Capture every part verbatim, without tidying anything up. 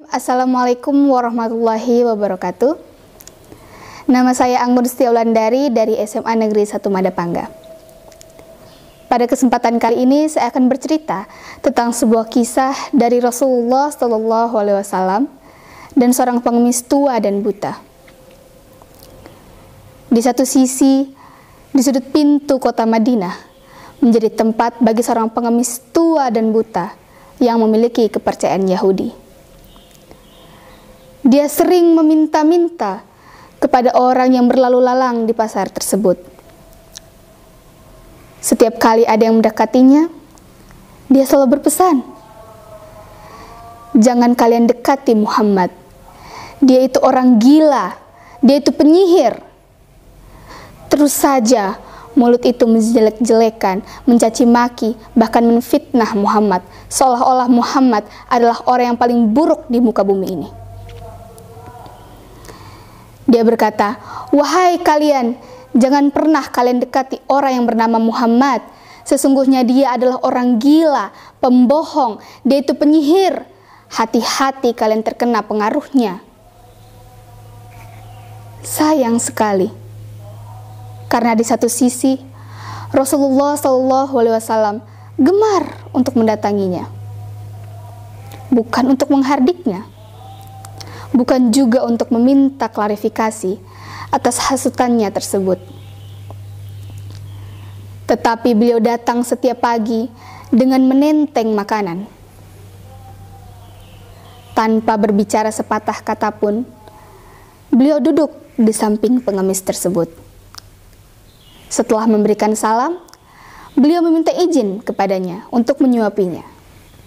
Assalamualaikum warahmatullahi wabarakatuh. Nama saya Anggun Setiaulandari dari S M A Negeri satu Madapangga. Pada kesempatan kali ini saya akan bercerita tentang sebuah kisah dari Rasulullah shallallahu alaihi wasallam dan seorang pengemis tua dan buta. Di satu sisi, di sudut pintu kota Madinah menjadi tempat bagi seorang pengemis tua dan buta yang memiliki kepercayaan Yahudi. Dia sering meminta-minta kepada orang yang berlalu lalang di pasar tersebut. Setiap kali ada yang mendekatinya, dia selalu berpesan, "Jangan kalian dekati Muhammad. Dia itu orang gila, dia itu penyihir." Terus saja mulut itu menjelek-jelekan, mencaci maki, bahkan menfitnah Muhammad, seolah-olah Muhammad adalah orang yang paling buruk di muka bumi ini. Dia berkata, "Wahai kalian, jangan pernah kalian dekati orang yang bernama Muhammad. Sesungguhnya dia adalah orang gila, pembohong, dia itu penyihir. Hati-hati kalian terkena pengaruhnya." Sayang sekali, karena di satu sisi Rasulullah shallallahu alaihi wasallam gemar untuk mendatanginya, bukan untuk menghardiknya, bukan juga untuk meminta klarifikasi atas hasutannya tersebut. Tetapi beliau datang setiap pagi dengan menenteng makanan. Tanpa berbicara sepatah kata pun, beliau duduk di samping pengemis tersebut. Setelah memberikan salam, beliau meminta izin kepadanya untuk menyuapinya.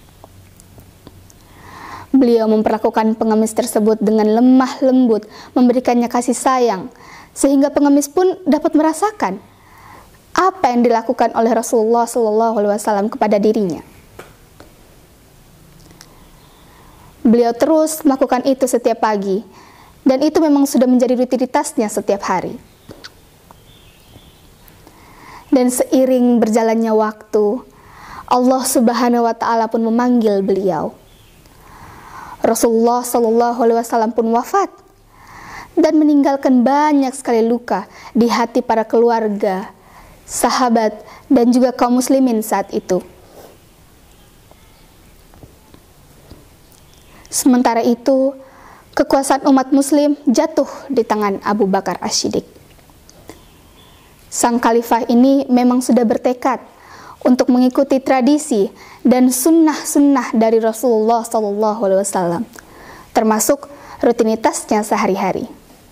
Beliau memperlakukan pengemis tersebut dengan lemah lembut, memberikannya kasih sayang, sehingga pengemis pun dapat merasakan apa yang dilakukan oleh Rasulullah shallallahu alaihi wasallam kepada dirinya. Beliau terus melakukan itu setiap pagi, dan itu memang sudah menjadi rutinitasnya setiap hari. Dan seiring berjalannya waktu, Allah Subhanahu wa Ta'ala pun memanggil beliau. Rasulullah shallallahu alaihi wasallam pun wafat dan meninggalkan banyak sekali luka di hati para keluarga, sahabat, dan juga kaum muslimin saat itu. Sementara itu, kekuasaan umat muslim jatuh di tangan Abu Bakar As-Siddiq. Sang khalifah ini memang sudah bertekad untuk mengikuti tradisi dan sunnah-sunnah dari Rasulullah shallallahu alaihi wasallam, termasuk rutinitasnya sehari-hari.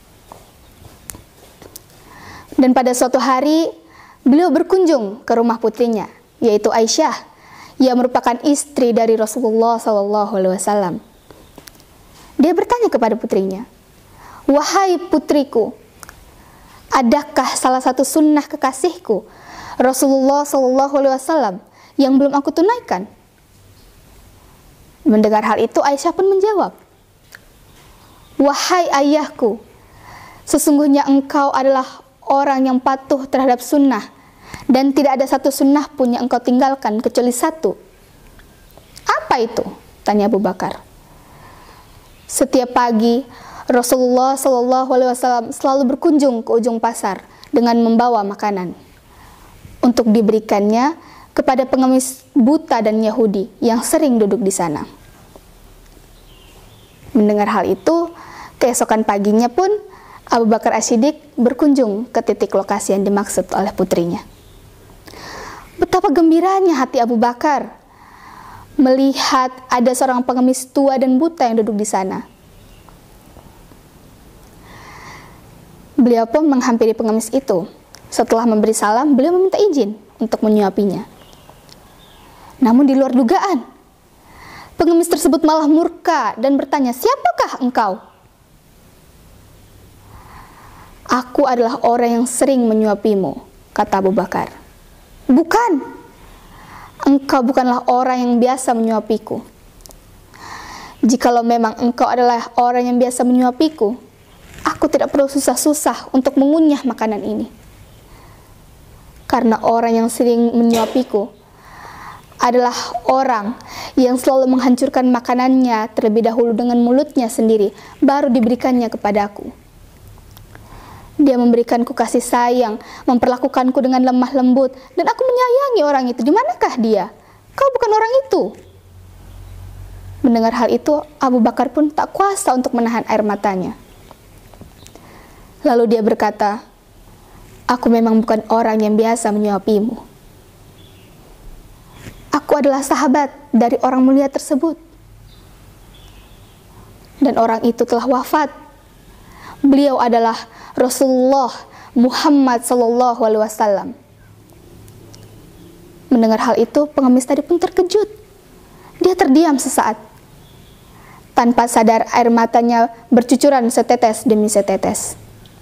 Dan pada suatu hari, beliau berkunjung ke rumah putrinya, yaitu Aisyah, yang merupakan istri dari Rasulullah shallallahu alaihi wasallam. Dia bertanya kepada putrinya, "Wahai putriku, adakah salah satu sunnah kekasihku Rasulullah shallallahu alaihi wasallam yang belum aku tunaikan?" Mendengar hal itu, Aisyah pun menjawab, "Wahai ayahku, sesungguhnya engkau adalah orang yang patuh terhadap sunnah, dan tidak ada satu sunnah pun yang engkau tinggalkan kecuali satu." "Apa itu?" tanya Abu Bakar. Setiap pagi Rasulullah shallallahu alaihi wasallam selalu berkunjung ke ujung pasar dengan membawa makanan untuk diberikannya kepada pengemis buta dan Yahudi yang sering duduk di sana. Mendengar hal itu, keesokan paginya pun Abu Bakar As-Siddiq berkunjung ke titik lokasi yang dimaksud oleh putrinya. Betapa gembiranya hati Abu Bakar melihat ada seorang pengemis tua dan buta yang duduk di sana. Beliau pun menghampiri pengemis itu. Setelah memberi salam, beliau meminta izin untuk menyuapinya. Namun di luar dugaan, pengemis tersebut malah murka dan bertanya, "Siapakah engkau?" "Aku adalah orang yang sering menyuapimu," kata Abu Bakar. "Bukan, engkau bukanlah orang yang biasa menyuapiku. Jikalau memang engkau adalah orang yang biasa menyuapiku, aku tidak perlu susah-susah untuk mengunyah makanan ini. Karena orang yang sering menyuapiku adalah orang yang selalu menghancurkan makanannya terlebih dahulu dengan mulutnya sendiri, baru diberikannya kepadaku. Dia memberikanku kasih sayang, memperlakukanku dengan lemah lembut, dan aku menyayangi orang itu. Di manakah dia? Kau bukan orang itu. Mendengar hal itu, Abu Bakar pun tak kuasa untuk menahan air matanya. Lalu dia berkata, aku memang bukan orang yang biasa menyuapimu. Aku adalah sahabat dari orang mulia tersebut. Dan orang itu telah wafat. Beliau adalah Rasulullah Muhammad sallallahu alaihi wasallam. Mendengar hal itu, pengemis tadi pun terkejut. Dia terdiam sesaat. Tanpa sadar air matanya bercucuran setetes demi setetes.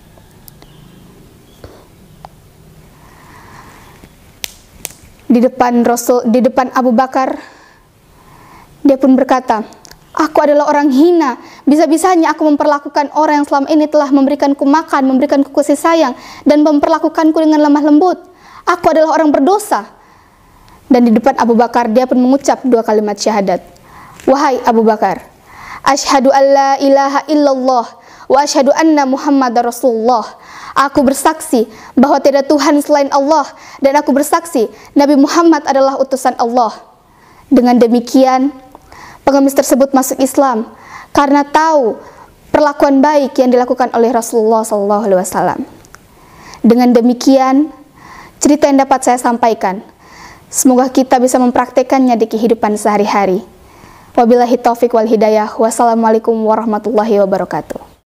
Di depan Rasul, di depan Abu Bakar, dia pun berkata, aku adalah orang hina. Bisa-bisanya aku memperlakukan orang yang selama ini telah memberikanku makan, memberikanku kasih sayang, dan memperlakukanku dengan lemah lembut. Aku adalah orang berdosa. Dan di depan Abu Bakar, dia pun mengucap dua kalimat syahadat. Wahai Abu Bakar, asyhadu an la ilaha illallah wa asyhadu anna Muhammadar Rasulullah. Aku bersaksi bahwa tidak Tuhan selain Allah, dan aku bersaksi Nabi Muhammad adalah utusan Allah. Dengan demikian, pengemis tersebut masuk Islam karena tahu perlakuan baik yang dilakukan oleh Rasulullah shallallahu alaihi wasallam. Dengan demikian, cerita yang dapat saya sampaikan. Semoga kita bisa mempraktekannya di kehidupan sehari-hari. Wabillahi taufiq wal hidayah. Wassalamualaikum warahmatullahi wabarakatuh.